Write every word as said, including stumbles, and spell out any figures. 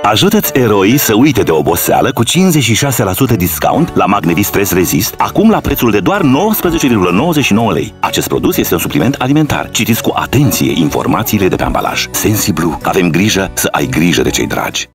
Ajută-ți eroii să uite de oboseală cu cincizeci și șase la sută discount la Magnevit Stress Resist, acum la prețul de doar nouăsprezece virgulă nouăzeci și nouă lei. Acest produs este un supliment alimentar. Citiți cu atenție informațiile de pe ambalaj. Sensiblu, avem grijă să ai grijă de cei dragi.